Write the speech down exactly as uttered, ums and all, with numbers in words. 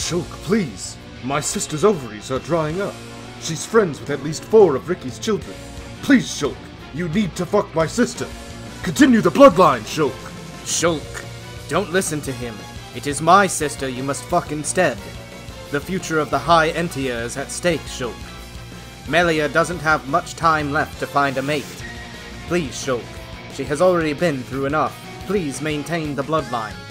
Shulk, please. My sister's ovaries are drying up. She's friends with at least four of Ricky's children. Please, Shulk, you need to fuck my sister. Continue the bloodline, Shulk. Shulk, don't listen to him. It is my sister you must fuck instead. The future of the High Entia is at stake, Shulk. Melia doesn't have much time left to find a mate. Please, Shulk. She has already been through enough. Please maintain the bloodline.